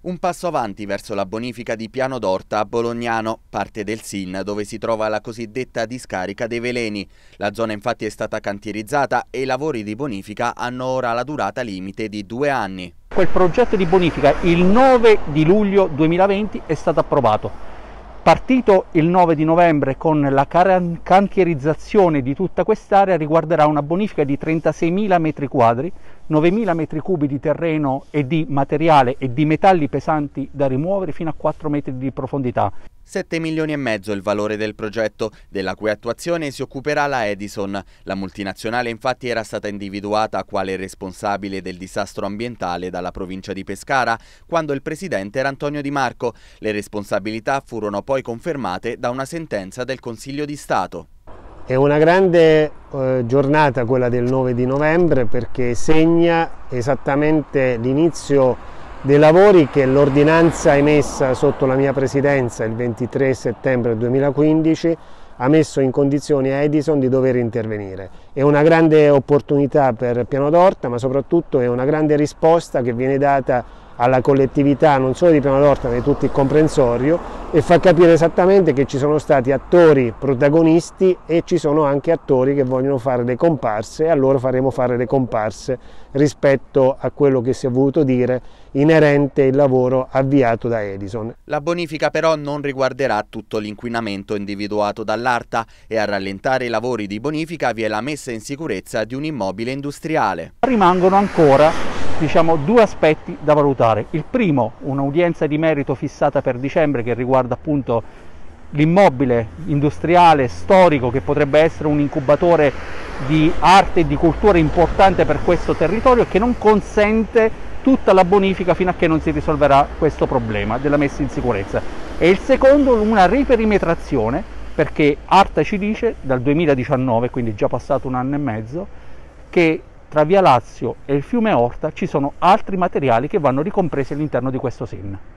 Un passo avanti verso la bonifica di Piano d'Orta a Bolognano, parte del SIN dove si trova la cosiddetta discarica dei veleni. La zona infatti è stata cantierizzata e i lavori di bonifica hanno ora la durata limite di 2 anni. Quel progetto di bonifica il 9 di luglio 2020 è stato approvato. Partito il 9 di novembre con la cantierizzazione di tutta quest'area, riguarderà una bonifica di 36.000 metri quadri, 9.000 metri cubi di terreno e di materiale e di metalli pesanti da rimuovere fino a 4 metri di profondità. 7,5 milioni il valore del progetto, della cui attuazione si occuperà la Edison. La multinazionale infatti era stata individuata quale responsabile del disastro ambientale dalla provincia di Pescara, quando il presidente era Antonio Di Marco. Le responsabilità furono poi confermate da una sentenza del Consiglio di Stato. È una grande giornata quella del 9 di novembre perché segna esattamente l'inizio dei lavori che l'ordinanza emessa sotto la mia presidenza il 23 settembre 2015 ha messo in condizioni a Edison di dover intervenire. È una grande opportunità per Piano d'Orta, ma soprattutto è una grande risposta che viene data alla collettività non solo di Piano d'Orta ma di tutto il comprensorio, e fa capire esattamente che ci sono stati attori protagonisti e ci sono anche attori che vogliono fare le comparse, e a loro faremo fare le comparse rispetto a quello che si è voluto dire inerente il lavoro avviato da Edison. La bonifica però non riguarderà tutto l'inquinamento individuato dall'ARTA, e a rallentare i lavori di bonifica vi è la messa in sicurezza di un immobile industriale. Rimangono ancora due aspetti da valutare. Il primo, un'udienza di merito fissata per dicembre che riguarda appunto l'immobile industriale storico che potrebbe essere un incubatore di arte e di cultura importante per questo territorio e che non consente tutta la bonifica fino a che non si risolverà questo problema della messa in sicurezza. E il secondo, una riperimetrazione, perché ARTA ci dice dal 2019, quindi già passato 1 anno e mezzo, che tra Via Lazio e il fiume Orta ci sono altri materiali che vanno ricompresi all'interno di questo SIN.